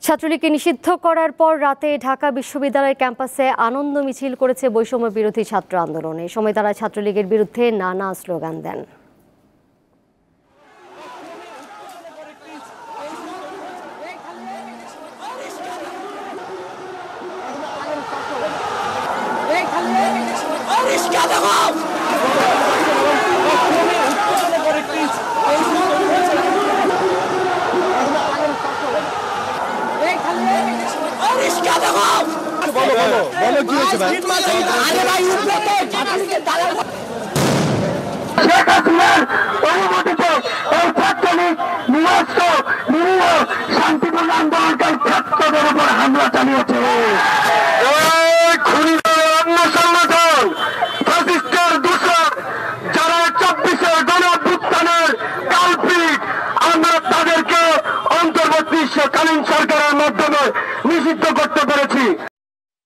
ছাত্রলীগকে নিষিদ্ধ করার পর রাতে ঢাকা বিশ্ববিদ্যালয়ের ক্যাম্পাসে আনন্দ মিছিল করেছে বৈষম্য বিরোধী ছাত্র আন্দোলন। এই সময় তারা ছাত্রলীগের বিরুদ্ধে নানা স্লোগান দেন। শান্তিপূর্ণ আন্দোলনকারী ছাত্রদের উপর হামলা চালিয়েছে অন্য সংগঠন ফ্যাসিস্টের দূষণ যারা 24-এর গণঅভ্যুত্থানের কালপিট, আমরা তাদেরকে অন্তর্বর্তীকালীন সরকারের মাধ্যমে নিষিদ্ধ করতে পেরেছি।